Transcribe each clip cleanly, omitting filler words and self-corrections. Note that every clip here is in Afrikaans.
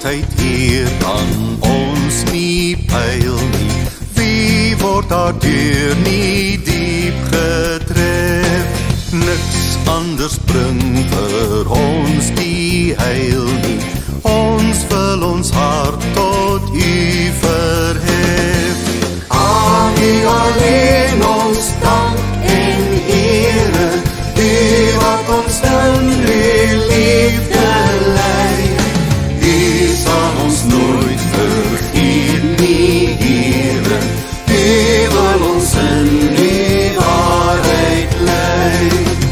altyd hier aan ons nie pyl nie. Wie word daardeur nie diep getref? Niks anders bring vir ons die heil nie. Ons wil ons hart tot U verhef. Aan U alleen ons dank en ere, U wat ons in U liefde lei. U sal ons nooit vergeet nie, Here. U wil ons in U waarheid lei.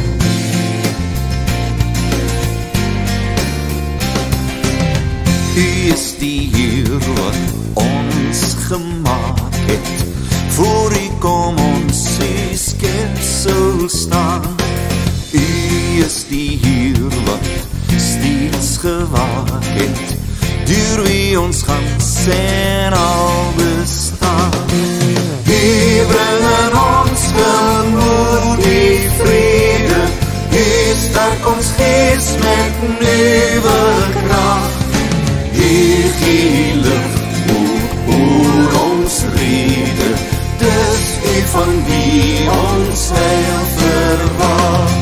U is die Heer wat ons gemaak het. Voor U kom ons U skepsel staan. U is die Heer wat steeds gewaak het, deur wie ons gans en al bestaan. U bring in ons gemoed die vrede. U sterk ons gees met nuwe krag. U gee lig oor ons rede. Dis U van wie ons heil verwag.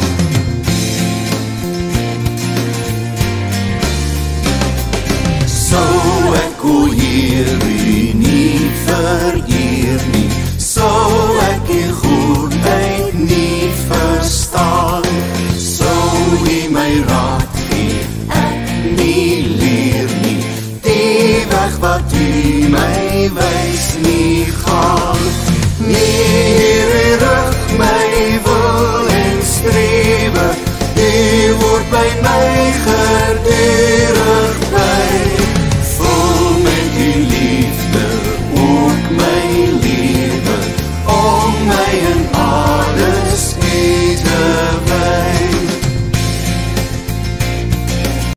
Sou ek o Heer U nie vereer nie, sou ek U goedheid nie verstaan, sou U my raad gee, ek nie leer nie, die weg wat U my wys nie gaan. Nie Heer, U rig my wil en strewe, U word by my gedurig